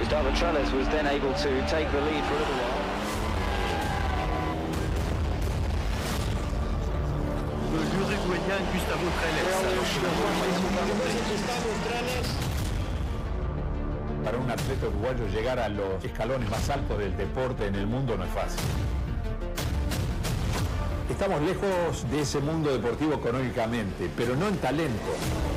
Gustavo Trellis was then able to take the lead for a little while. L'Uruguayen Gustavo Trellis. Para un atleta uruguayo llegar a los escalones más altos del deporte en el mundo no es fácil. Estamos lejos de ese mundo deportivo económicamente, pero no en talento.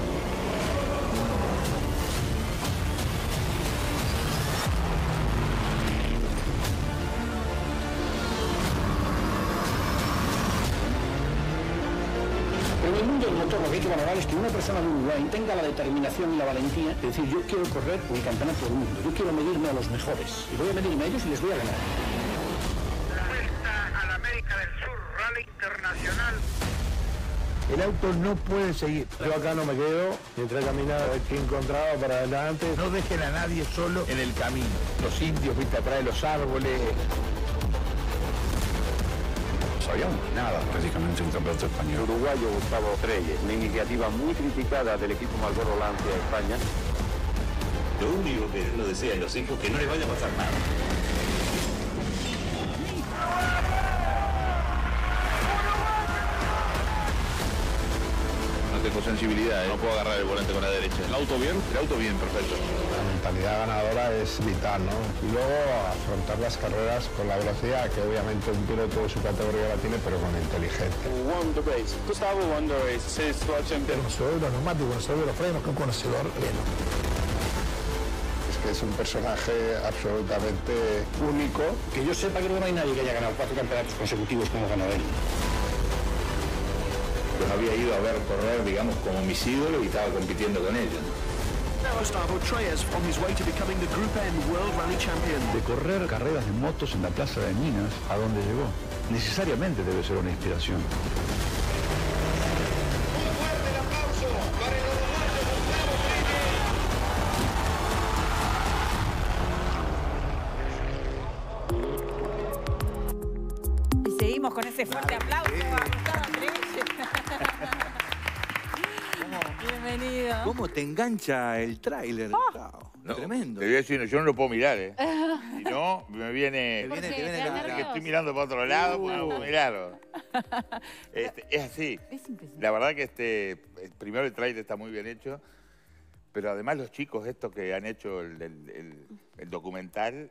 Pero en el mundo del motor lo que hay que valorar es que una persona de Uruguay tenga la determinación y la valentía de decir: yo quiero correr por el campeonato del mundo, yo quiero medirme a los mejores, y voy a medirme a ellos y les voy a ganar. La Vuelta a la América del Sur, Rally Internacional. El auto no puede seguir. Yo acá no me quedo, mientras caminaba a ver qué encontraba para adelante. No dejen a nadie solo en el camino. Los indios, viste, atrás de los árboles. Sabíamos nada, prácticamente un campeonato español. Uruguayo Gustavo Trellis, una iniciativa muy criticada del equipo Marlboro Lancia de España. Lo único que uno desea en los hijos es que no les vaya a pasar nada. No tengo sensibilidad, no puedo agarrar el volante con la derecha. ¿El auto bien? El auto bien, perfecto. La mentalidad ganadora es vital, ¿no? Y luego afrontar las carreras con la velocidad que obviamente un piloto de su categoría la tiene, pero con inteligencia. Won the race. Gustavo won the race. Es actual champion. Conocedor de los neumáticos, conocedor de los frenos, que un conocedor pleno. Es que es un personaje absolutamente único. Que yo sepa, creo que no hay nadie que haya ganado 4 campeonatos consecutivos como ganó él. Los había ido a ver correr, digamos, como mis ídolos y estaba compitiendo con ellos. Gustavo Trellis on his way to becoming the Group N World Rally Champion. De correr carreras de motos en la Plaza de Minas, a donde llegó, necesariamente debe ser una inspiración. Un fuerte el aplauso para el uruguayo Gustavo Trellis. Y seguimos con ese fuerte aplauso a Gustavo Trellis. Bienvenido. ¿Cómo te engancha el tráiler, Gustavo? No, Tremendo. Te voy a decir, yo no lo puedo mirar, ¿eh? Si no, me viene... Te viene que estoy mirando para otro lado, pues no puedo mirarlo. Es así. Es impresionante. La verdad que primero el tráiler está muy bien hecho, pero además los chicos estos que han hecho el documental,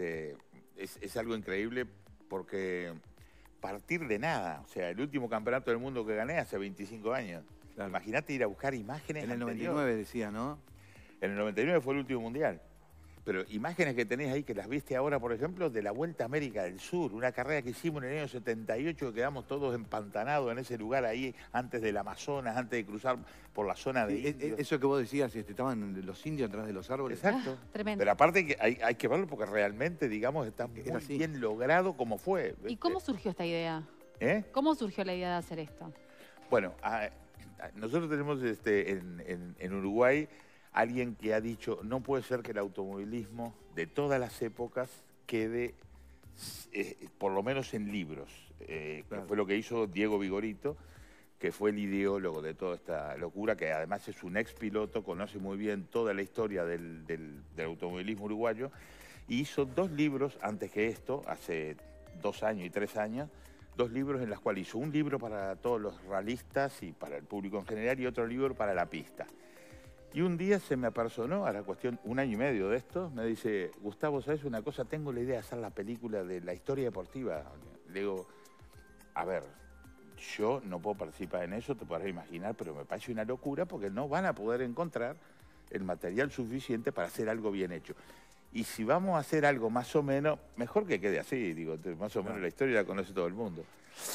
es algo increíble porque partir de nada, o sea, el último campeonato del mundo que gané hace 25 años. Claro. Imagínate ir a buscar imágenes. En el anteriores. 99 decía, ¿no? En el 99 fue el último mundial. Pero imágenes que tenés ahí, que las viste ahora, por ejemplo, de la Vuelta a América del Sur, una carrera que hicimos en el año 78, que quedamos todos empantanados en ese lugar ahí, antes del Amazonas, antes de cruzar por la zona de indios. Eso que vos decías, estaban los indios atrás de los árboles. Exacto. Tremendo. Pero aparte que hay que verlo porque realmente, digamos, está muy bien logrado como fue. ¿Y cómo surgió esta idea? ¿Eh? ¿Cómo surgió la idea de hacer esto? Bueno, nosotros tenemos en Uruguay alguien que ha dicho: no puede ser que el automovilismo de todas las épocas quede por lo menos en libros, que fue lo que hizo Diego Vigorito, que fue el ideólogo de toda esta locura, que además es un ex piloto, conoce muy bien toda la historia del automovilismo uruguayo, y hizo 2 libros antes que esto, hace 2 años y 3 años, 2 libros en los cuales hizo un libro para todos los ralistas y para el público en general y otro libro para la pista. Y un día se me apersonó, a la cuestión 1 año y medio de esto, me dice: Gustavo, ¿sabes una cosa? Tengo la idea de hacer la película de la historia deportiva. Le digo: a ver, yo no puedo participar en eso, te podrás imaginar, pero me parece una locura porque no van a poder encontrar el material suficiente para hacer algo bien hecho. Y si vamos a hacer algo más o menos, mejor que quede así, digo, más o menos la historia la conoce todo el mundo.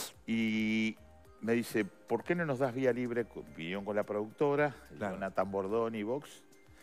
Y me dice: ¿por qué no nos das vía libre? Vinieron con la productora, Jonathan Bordoni y Vox,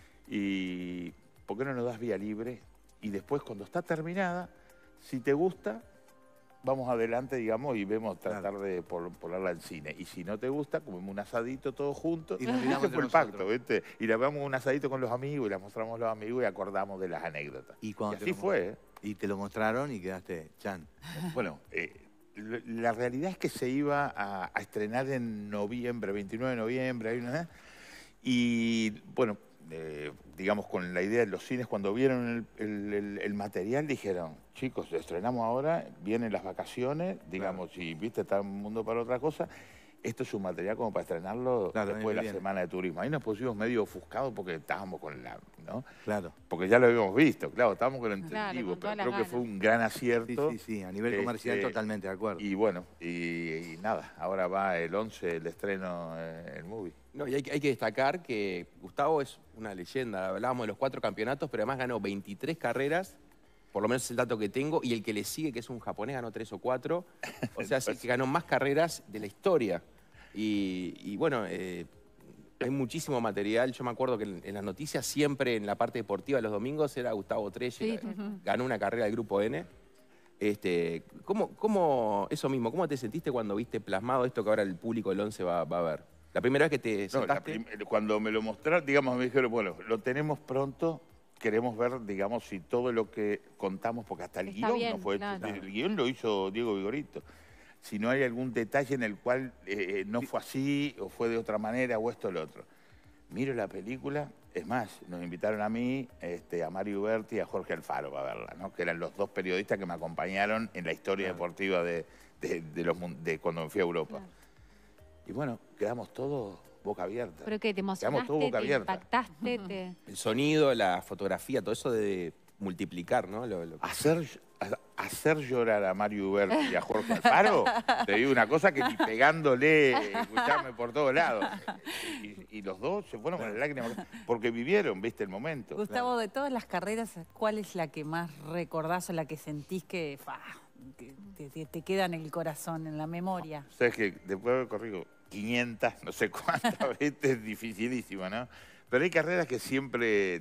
y ¿por qué no nos das vía libre? Y después, cuando está terminada, si te gusta, vamos adelante, digamos, y vemos tratar de ponerla en cine. Y si no te gusta, comemos un asadito todos juntos. Y nos miramos ese fue el entre pacto, ¿viste? Y le damos un asadito con los amigos y le mostramos a los amigos y acordamos de las anécdotas. Y así fue, ¿eh? Y te lo mostraron y quedaste chan. Bueno, la realidad es que se iba a estrenar en noviembre, 29 de noviembre, y bueno, digamos, con la idea de los cines, cuando vieron el material, dijeron, chicos, estrenamos ahora, vienen las vacaciones, digamos, y viste, está el mundo para otra cosa. Esto es un material como para estrenarlo después de la semana de turismo. Ahí nos pusimos medio ofuscados porque estábamos con la... ¿no? Claro. Porque ya lo habíamos visto, claro, estábamos con el entendido, con pero creo que fue un gran acierto. Sí, a nivel comercial totalmente de acuerdo. Y bueno, y nada, ahora va el 11, el estreno, el movie. No, y hay que destacar que Gustavo es una leyenda. Hablábamos de los 4 campeonatos, pero además ganó 23 carreras, por lo menos es el dato que tengo, y el que le sigue, que es un japonés, ganó 3 o 4. O sea, sí que ganó más carreras de la historia. Y bueno, hay muchísimo material. Yo me acuerdo que en las noticias siempre en la parte deportiva de los domingos era Gustavo Trelle, ganó una carrera del Grupo N. ¿Cómo eso mismo, cómo te sentiste cuando viste plasmado esto que ahora el público del 11 va a ver? ¿La primera vez que te sentaste? No, cuando me lo mostraron, digamos, me dijeron, bueno, lo tenemos pronto, queremos ver, digamos, si todo lo que contamos, porque hasta el guión no fue hecho, el guión lo hizo Diego Vigorito. Si no hay algún detalle en el cual no fue así, o fue de otra manera, o esto o lo otro. Miro la película, es más, nos invitaron a mí, a Mario Berti y a Jorge Alfaro a verla, ¿no? Que eran los 2 periodistas que me acompañaron en la historia deportiva de cuando me fui a Europa. Y bueno, quedamos todos boca abierta. ¿Pero qué? ¿Te emocionaste? Quedamos todos boca abierta. ¿Impactaste? El sonido, la fotografía, todo eso de multiplicar, ¿no? Hacer llorar a Mario Huberti y a Jorge Alfaro, te digo una cosa que ni pegándole, escuchame por todos lados. Y los dos se fueron con las lágrimas, porque vivieron, viste, el momento. Gustavo, de todas las carreras, ¿cuál es la que más recordás o la que sentís que te queda en el corazón, en la memoria? Sabes que después de haber corrido 500, no sé cuántas veces, es dificilísimo, ¿no? Pero hay carreras que siempre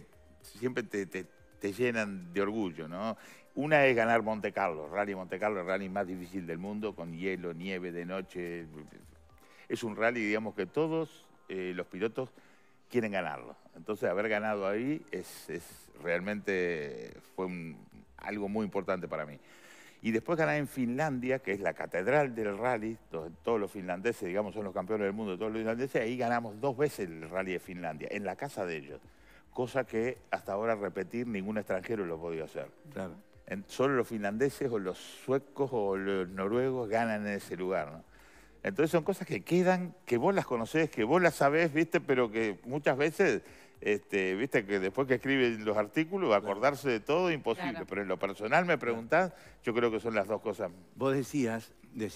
te llenan de orgullo, ¿no? Una es ganar Monte Carlo, Rally Monte Carlo, el rally más difícil del mundo, con hielo, nieve, de noche. Es un rally, digamos, que todos los pilotos quieren ganarlo. Entonces, haber ganado ahí realmente fue algo muy importante para mí. Y después ganar en Finlandia, que es la catedral del rally, todos los finlandeses, digamos, son los campeones del mundo, todos los finlandeses, ahí ganamos 2 veces el rally de Finlandia, en la casa de ellos. Cosa que hasta ahora repetir ningún extranjero lo podía hacer. Claro. Solo los finlandeses o los suecos o los noruegos ganan en ese lugar, ¿no? Entonces son cosas que quedan, que vos las conocés, que vos las sabés, ¿viste? Pero que muchas veces, ¿viste? Que después que escriben los artículos, acordarse de todo es imposible. Claro. Pero en lo personal me preguntás, yo creo que son las 2 cosas. Vos decías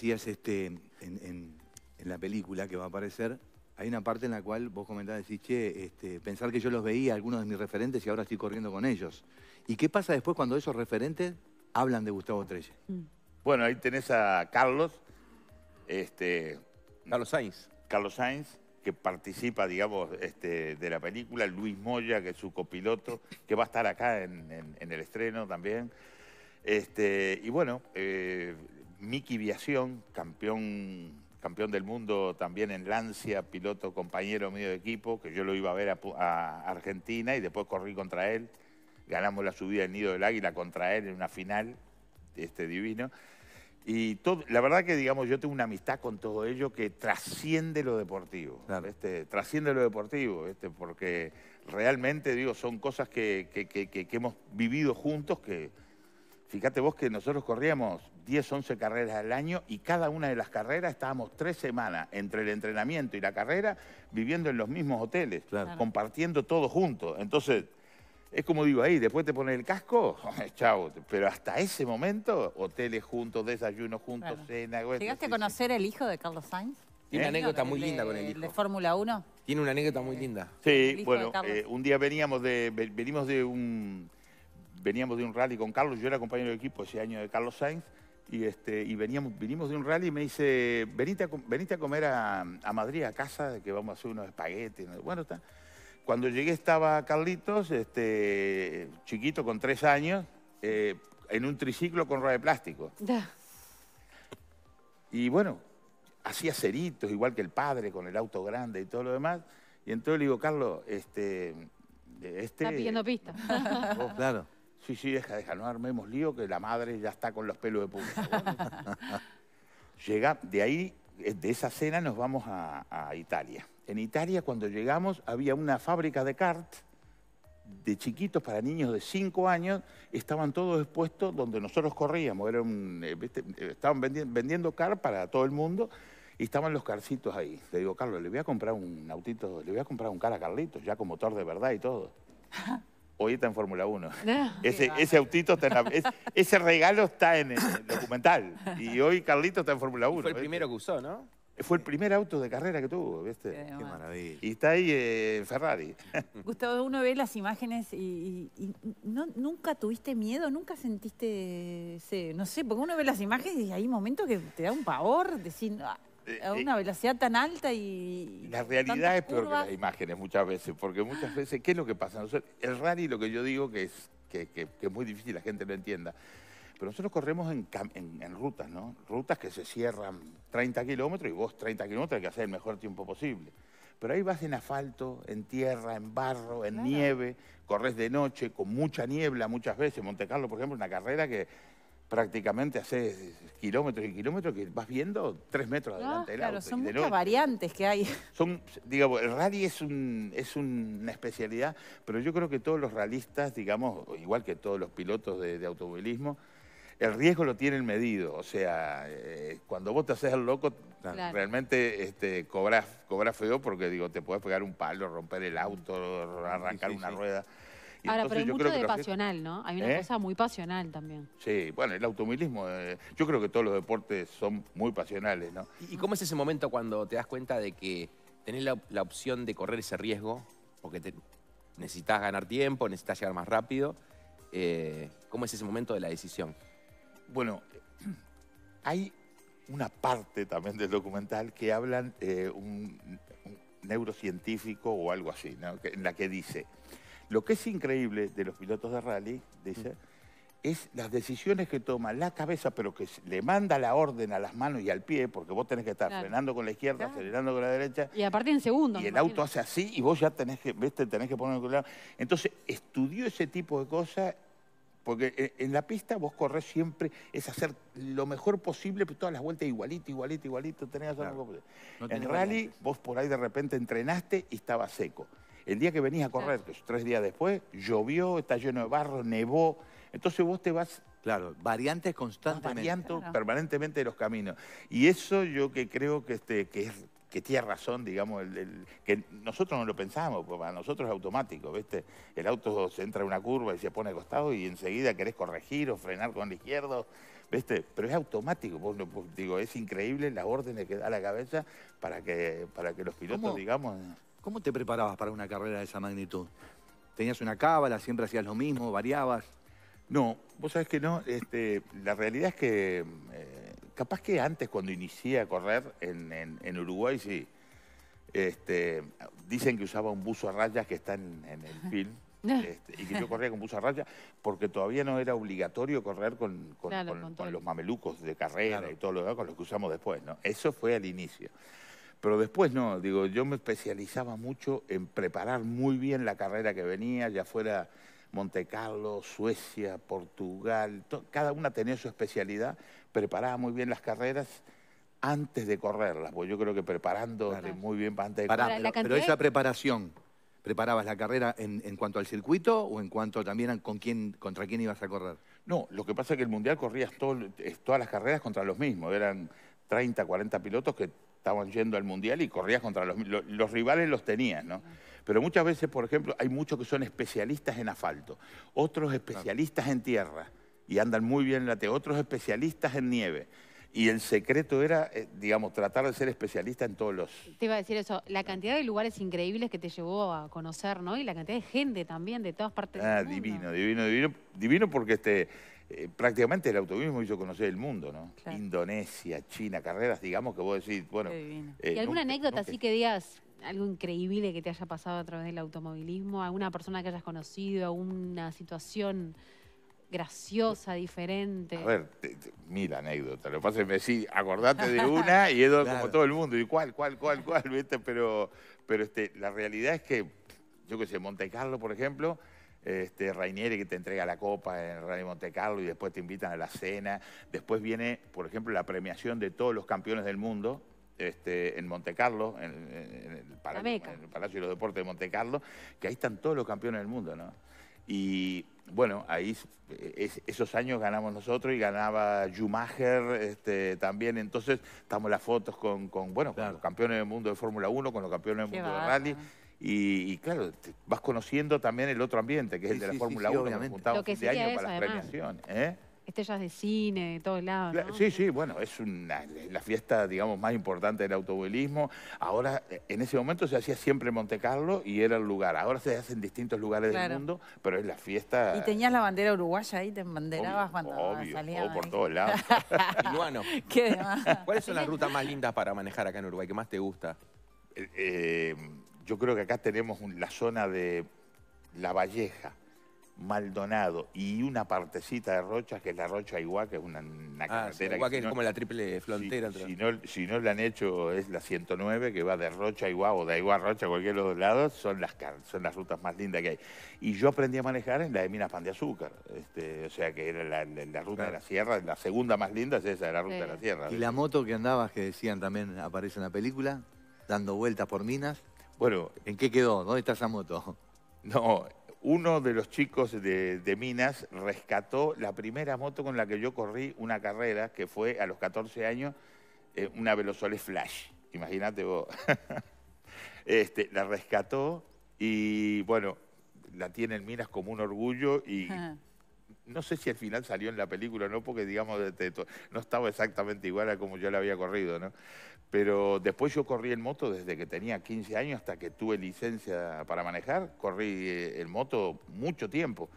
en la película que va a aparecer, hay una parte en la cual vos comentabas, decís, che, pensar que yo los veía, algunos de mis referentes, y ahora estoy corriendo con ellos. ¿Y qué pasa después cuando esos referentes hablan de Gustavo Trelle? Bueno, ahí tenés a Carlos, Carlos Sainz. Carlos Sainz, que participa, digamos, de la película, Luis Moya, que es su copiloto, que va a estar acá en el estreno también. Y bueno, Miki Viación, campeón del mundo también en Lancia, piloto compañero mío de equipo, que yo lo iba a ver a Argentina y después corrí contra él. Ganamos la subida del Nido del Águila contra él en una final, divino. Y la verdad que, digamos, yo tengo una amistad con todo ello que trasciende lo deportivo. Claro. Trasciende lo deportivo, porque realmente, digo, son cosas que hemos vivido juntos que... Fíjate vos que nosotros corríamos 10, 11 carreras al año y cada una de las carreras estábamos 3 semanas entre el entrenamiento y la carrera viviendo en los mismos hoteles, compartiendo todo juntos. Entonces, es como digo ahí, después te pones el casco, chao. Pero hasta ese momento, hoteles juntos, desayunos juntos, cena... ¿Llegaste a conocer el hijo de Carlos Sainz? Tiene una anécdota muy linda con el hijo. ¿De Fórmula 1? Tiene una anécdota muy linda. Sí, bueno, un día venimos de un rally con Carlos, yo era compañero de equipo ese año de Carlos Sainz, y vinimos de un rally y me dice, venite a comer a Madrid, a casa, que vamos a hacer unos espaguetis. Bueno, está. Cuando llegué estaba Carlitos, chiquito, con 3 años, en un triciclo con rueda de plástico. Y bueno, hacía ceritos, igual que el padre, con el auto grande y todo lo demás. Y entonces le digo, Carlos, Está pidiendo pista. Oh, claro. Sí, deja, no armemos lío, que la madre ya está con los pelos de punta. Bueno, de ahí, de esa cena nos vamos a Italia. En Italia, cuando llegamos, había una fábrica de kart de chiquitos para niños de 5 años, estaban todos expuestos donde nosotros corríamos. Era ¿viste? Estaban vendiendo car para todo el mundo y estaban los carcitos ahí. Le digo, Carlos, le voy a comprar un autito, le voy a comprar un car a Carlitos, ya con motor de verdad y todo. Hoy está en Fórmula 1. Ese autito está ese regalo está en el documental. Y hoy Carlitos está en Fórmula 1. Fue el primero que usó, ¿no? Fue el primer auto de carrera que tuvo, ¿viste? Qué maravilla. Y está ahí Ferrari. Gustavo, uno ve las imágenes y ¿nunca tuviste miedo? ¿Nunca sentiste, no sé, porque uno ve las imágenes y hay momentos que te da un pavor, decir, a una velocidad tan alta y... La realidad es peor que las imágenes muchas veces, porque muchas veces, ¿qué es lo que pasa? El rally, lo que yo digo que es muy difícil la gente lo entienda, pero nosotros corremos en rutas, ¿no? Rutas que se cierran 30 kilómetros y vos 30 kilómetros hay que hacer el mejor tiempo posible. Pero ahí vas en asfalto, en tierra, en barro, en nieve, corres de noche, con mucha niebla muchas veces. Montecarlo, por ejemplo, una carrera que prácticamente haces kilómetros y kilómetros que vas viendo 3 metros adelante del auto. Claro, son muchas variantes que hay. Digamos, el rally es una especialidad, pero yo creo que todos los rallistas, digamos, igual que todos los pilotos de automovilismo, el riesgo lo tienen medido. O sea, cuando vos te haces el loco, realmente cobras feo porque, digo, te podés pegar un palo, romper el auto, arrancar una rueda. Y ahora, entonces, pero hay yo mucho creo que de pasional, ¿no? Hay una cosa muy pasional también. Sí, bueno, el automovilismo, yo creo que todos los deportes son muy pasionales, ¿no? ¿Y cómo es ese momento cuando te das cuenta de que tenés la opción de correr ese riesgo? Porque necesitas ganar tiempo, necesitas llegar más rápido. ¿Cómo es ese momento de la decisión? Bueno, hay una parte también del documental que hablan un neurocientífico o algo así, ¿no? En la que dice, lo que es increíble de los pilotos de rally, dice, es las decisiones que toma la cabeza, pero que le manda la orden a las manos y al pie, porque vos tenés que estar frenando con la izquierda, acelerando con la derecha. Y aparte en segundos. Y el auto hace así y vos ya tenés que ponerlo con la... Entonces, estudió ese tipo de cosas. Porque en la pista vos corres siempre, es hacer lo mejor posible, pero todas las vueltas igualito, tenés que hacer algo. En rally, vos por ahí de repente entrenaste y estaba seco. El día que venís a correr, que es 3 días después, llovió, está lleno de barro, nevó. Entonces vos te vas... Claro, variantes constantemente. Variando permanentemente de los caminos. Y eso yo que creo que tiene razón, digamos, que nosotros no lo pensamos, porque para nosotros es automático, ¿viste? El auto se entra en una curva y se pone acostado y enseguida querés corregir o frenar con el izquierdo, ¿viste? Pero es automático, digo, es increíble las órdenes que da la cabeza para que los pilotos, digamos... ¿Cómo te preparabas para una carrera de esa magnitud? ¿Tenías una cábala, siempre hacías lo mismo, variabas? No, vos sabés que no, la realidad es que... capaz que antes, cuando inicié a correr en Uruguay, sí. Dicen que usaba un buzo a rayas que está en el film. Y que yo corría con buzo a rayas porque todavía no era obligatorio correr con los mamelucos de carrera y todo lo demás, con los que usamos después, ¿no? Eso fue al inicio. Pero después no, digo, yo me especializaba mucho en preparar muy bien la carrera que venía, ya fuera Montecarlo, Suecia, Portugal, cada una tenía su especialidad, preparaba muy bien las carreras antes de correrlas, porque yo creo que preparándote muy bien para antes de correr. Pero esa preparación, ¿preparabas la carrera en cuanto al circuito o en cuanto también a contra quién ibas a correr? No, lo que pasa es que el Mundial corrías todas las carreras contra los mismos, eran 30, 40 pilotos que estaban yendo al Mundial y corrías contra los rivales, los tenías, ¿no? Pero muchas veces, por ejemplo, hay muchos que son especialistas en asfalto, otros especialistas en tierra y andan muy bien en la tierra, otros especialistas en nieve. Y el secreto era, digamos, tratar de ser especialista en todos los... Te iba a decir eso, la cantidad de lugares increíbles que te llevó a conocer, ¿no? Y la cantidad de gente también de todas partes del mundo. Divino porque prácticamente el automovilismo hizo conocer el mundo, ¿no? Claro. Indonesia, China, carreras, digamos, que vos decís, bueno... ¿Y alguna anécdota así que digas algo increíble que te haya pasado a través del automovilismo? ¿Alguna persona que hayas conocido? ¿Alguna situación graciosa, diferente? A ver, mira anécdota. Lo que pasa es que me decís, acordate de una y es como todo el mundo. ¿Y cuál? ¿Viste? Pero la realidad es que, yo qué sé, Montecarlo, por ejemplo... Rainieri que te entrega la copa en Rally Monte Carlo y después te invitan a la cena. Después viene, por ejemplo, la premiación de todos los campeones del mundo en Monte Carlo, en el Palacio de los Deportes de Monte Carlo, que ahí están todos los campeones del mundo, ¿no? Y bueno, ahí esos años ganamos nosotros y ganaba Schumacher también. Entonces estamos las fotos con los campeones del mundo de Fórmula 1, con los campeones del mundo de rally. Y claro, vas conociendo también el otro ambiente, que es el de la Fórmula 1, obviamente. nos juntamos Lo que fin de sí año que para es, las además. premiaciones. Estrellas de cine, de todos lados, ¿no? Sí, sí, bueno, es la fiesta, digamos, más importante del automovilismo. Ahora, en ese momento se hacía siempre en Monte Carlo y era el lugar. Ahora se hace en distintos lugares del mundo, pero es la fiesta... ¿Y tenías la bandera uruguaya ahí? ¿Te embanderabas cuando salías? Por todos lados. Luano, ¿Qué demás? ¿cuáles son las rutas más lindas para manejar acá en Uruguay? ¿Qué más te gusta? Yo creo que acá tenemos la zona de La Valleja, Maldonado y una partecita de Rocha, que es la Rocha Aiguá, que es una carretera... Igual que es como la triple frontera. Si no la han hecho, es la 109, que va de Rocha a Aiguá o de Aiguá a Rocha, a cualquier otro lado, son las rutas más lindas que hay. Y yo aprendí a manejar en la de Minas Pan de Azúcar, o sea que era la ruta de la sierra, la segunda más linda es esa, la ruta de la sierra. ¿Y la moto que andabas, que decían también aparece en la película, dando vueltas por Minas? Bueno... ¿En qué quedó? ¿Dónde está esa moto? No... Uno de los chicos de Minas rescató la primera moto con la que yo corrí una carrera, que fue a los 14 años, una Velosoles Flash. Imagínate vos. La rescató y, bueno, la tiene en Minas como un orgullo y... No sé si al final salió en la película o no, porque, digamos, no estaba exactamente igual a como yo la había corrido, ¿no? Pero después yo corrí en moto desde que tenía 15 años hasta que tuve licencia para manejar. Corrí en moto mucho tiempo.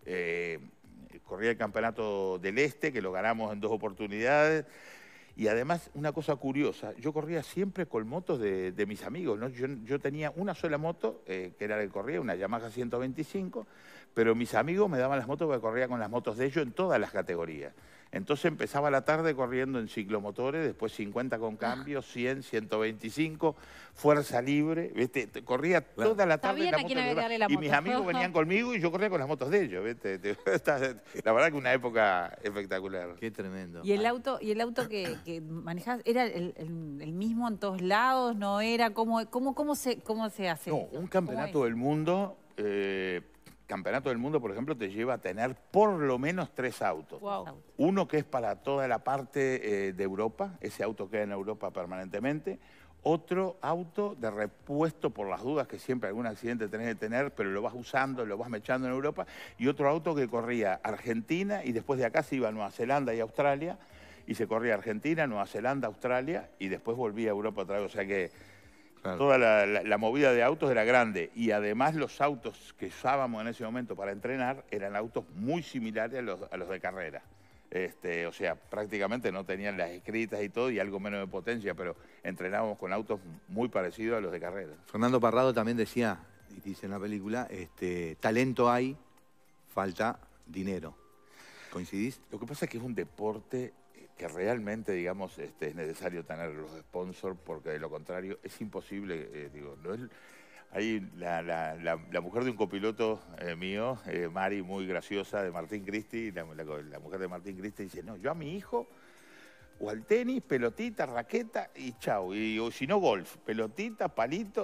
Corrí el Campeonato del Este, que lo ganamos en 2 oportunidades. Y además, una cosa curiosa, yo corría siempre con motos de mis amigos, ¿no? Yo tenía una sola moto, que era la que corría, una Yamaha 125, pero mis amigos me daban las motos porque corría con las motos de ellos en todas las categorías. Entonces empezaba la tarde corriendo en ciclomotores, después 50 con cambio, 100, 125, fuerza libre, ¿viste? Corría toda la tarde en la moto. Y mis amigos venían conmigo y yo corría con las motos de ellos, ¿viste? La verdad que una época espectacular. Qué tremendo. ¿Y el auto que manejabas era el mismo en todos lados? ¿No era? ¿Cómo se hace? No, un campeonato del mundo... Campeonato del Mundo, por ejemplo, te lleva a tener por lo menos 3 autos. Wow. Uno que es para toda la parte de Europa, ese auto queda en Europa permanentemente. Otro auto de repuesto por las dudas, que siempre algún accidente tenés que tener, pero lo vas usando, lo vas mechando en Europa. Y otro auto que corría Argentina y después de acá se iba a Nueva Zelanda y Australia. Y se corría Argentina, Nueva Zelanda, Australia y después volvía a Europa otra vez. O sea que... Claro. Toda la movida de autos era grande y además los autos que usábamos en ese momento para entrenar eran autos muy similares a los de carrera. O sea, prácticamente no tenían las escritas y todo y algo menos de potencia, pero entrenábamos con autos muy parecidos a los de carrera. Fernando Parrado también decía, y dice en la película, talento hay, falta dinero. ¿Coincidís? Lo que pasa es que es un deporte... que realmente, digamos, es necesario tener los sponsors, porque de lo contrario es imposible, no es... Hay la mujer de un copiloto mío, Mari, muy graciosa, de Martín Cristi, la mujer de Martín Cristi dice, no, yo a mi hijo, o al tenis, pelotita, raqueta y chau, o si no golf, pelotita, palito,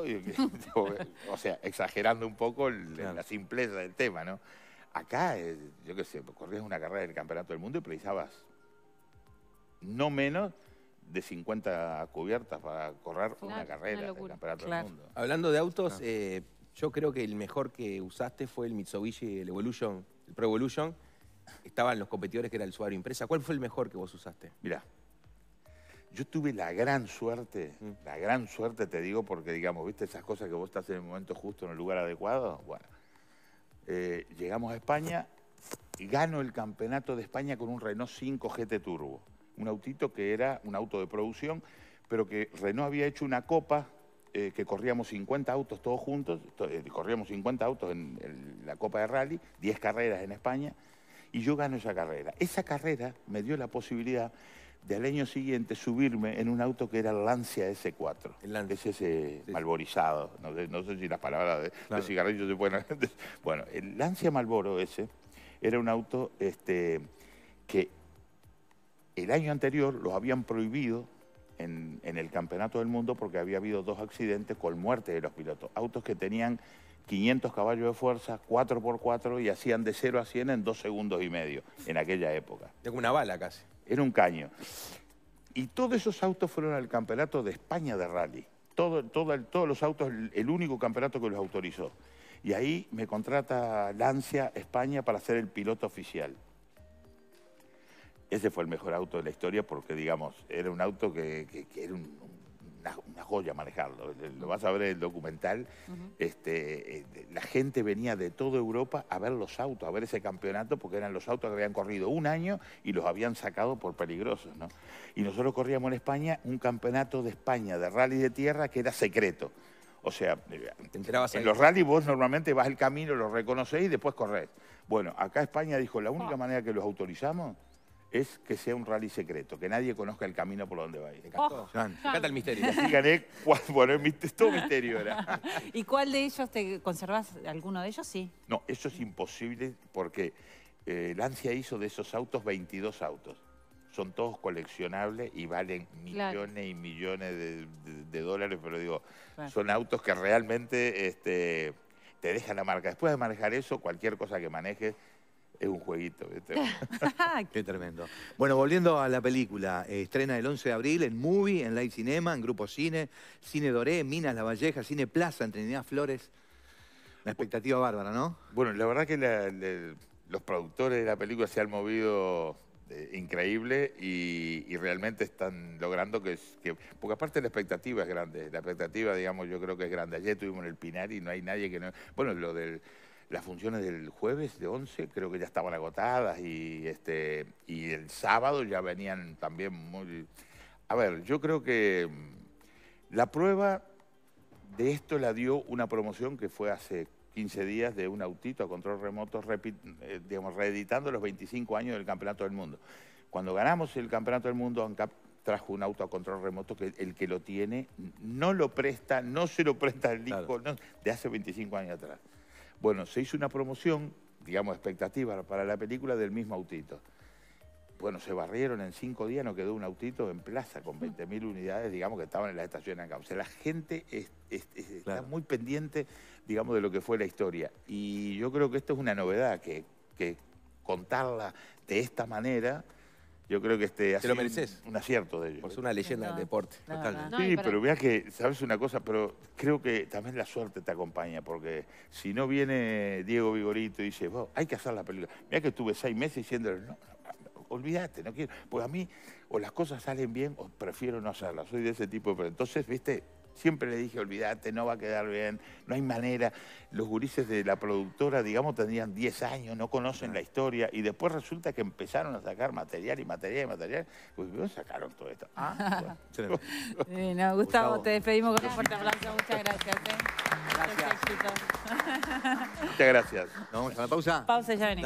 o sea, exagerando un poco la simpleza del tema, ¿no? Acá, yo qué sé, corrías una carrera del Campeonato del Mundo y precisabas no menos de 50 cubiertas para correr una carrera del Campeonato del Mundo. Hablando de autos, yo creo que el mejor que usaste fue el Mitsubishi, el Evolution, el Pro Evolution. Estaban los competidores que era el Subaru Impresa. ¿Cuál fue el mejor que vos usaste? Mirá, yo tuve la gran suerte, te digo, porque, digamos, viste esas cosas que vos estás en el momento justo, en el lugar adecuado. Bueno, llegamos a España y gano el Campeonato de España con un Renault 5 GT Turbo. Un autito que era un auto de producción, pero que Renault había hecho una copa que corríamos 50 autos todos juntos, corríamos 50 autos en la Copa de Rally, 10 carreras en España, y yo gano esa carrera. Esa carrera me dio la posibilidad de al año siguiente subirme en un auto que era el Lancia S4. Es ese malborizado, no sé si las palabras de cigarrillos se pueden... Bueno, el Lancia Marlboro ese era un auto que... El año anterior los habían prohibido en el Campeonato del Mundo porque había habido 2 accidentes con muerte de los pilotos. Autos que tenían 500 caballos de fuerza, 4x4 y hacían de 0 a 100 en 2 segundos y medio en aquella época. Tengo una bala casi. Era un caño. Y todos esos autos fueron al Campeonato de España de Rally. Todos los autos, el único campeonato que los autorizó. Y ahí me contrata Lancia España para ser el piloto oficial. Ese fue el mejor auto de la historia porque, digamos, era un auto que era una joya manejarlo. Lo vas a ver en el documental. La gente venía de toda Europa a ver los autos, a ver ese campeonato, porque eran los autos que habían corrido un año y los habían sacado por peligrosos, ¿no? Y nosotros corríamos en España un campeonato de España de rally de tierra que era secreto. O sea, en los rally vos normalmente vas el camino, lo reconocés y después corres. Bueno, acá España dijo, la única manera que los autorizamos es que sea un rally secreto, que nadie conozca el camino por donde va a ir. Me encanta el misterio. Y así gané, bueno, todo misterio era. ¿Y cuál de ellos te conservás? ¿Alguno de ellos? Sí. No, eso es imposible porque Lancia hizo de esos autos 22 autos. Son todos coleccionables y valen millones y millones de dólares, pero digo, son autos que realmente te dejan la marca. Después de manejar eso, cualquier cosa que manejes, es un jueguito, ¿viste? Qué tremendo. Bueno, volviendo a la película, estrena el 11 de abril en Movie, en Light Cinema, en Grupo Cine, Cine Doré, Minas La Valleja, Cine Plaza, en Trinidad Flores. Una expectativa bárbara, ¿no? Bueno, la verdad que los productores de la película se han movido increíble y realmente están logrando que... Porque aparte la expectativa es grande. La expectativa, digamos, yo creo que es grande. Ayer estuvimos en el Pinar y no hay nadie que no... Bueno, las funciones del jueves de 11 creo que ya estaban agotadas y el sábado ya venían también muy... A ver, yo creo que la prueba de esto la dio una promoción que fue hace 15 días de un autito a control remoto, digamos, reeditando los 25 años del Campeonato del Mundo. Cuando ganamos el Campeonato del Mundo, ANCAP trajo un auto a control remoto que el que lo tiene no lo presta, no se lo presta el disco, no, de hace 25 años atrás. Bueno, se hizo una promoción, digamos, expectativa para la película del mismo autito. Bueno, se barrieron en 5 días, nos quedó un autito en plaza con 20.000 unidades, digamos, que estaban en la estación acá. O sea, la gente está muy pendiente, digamos, de lo que fue la historia. Y yo creo que esto es una novedad, que contarla de esta manera... Yo creo que te lo mereces. Un acierto de ellos. Por ser una leyenda del deporte. Totalmente. Sí, pero vea que, ¿sabes una cosa? Pero creo que también la suerte te acompaña, porque si no viene Diego Vigorito y dice, hay que hacer la película. Mira que estuve 6 meses diciéndole, no, olvídate, no quiero. Pues a mí, o las cosas salen bien, o prefiero no hacerlas. Soy de ese tipo de... Entonces, viste... Siempre le dije, olvídate, no va a quedar bien, no hay manera. Los gurises de la productora, digamos, tenían 10 años, no conocen la historia, y después resulta que empezaron a sacar material y material y material. Pues ¿dónde sacaron todo esto? Bueno. Gustavo, te despedimos con un fuerte abrazo. Muchas gracias. Muchas gracias. ¿Vamos a la pausa? Pausa, ya venimos.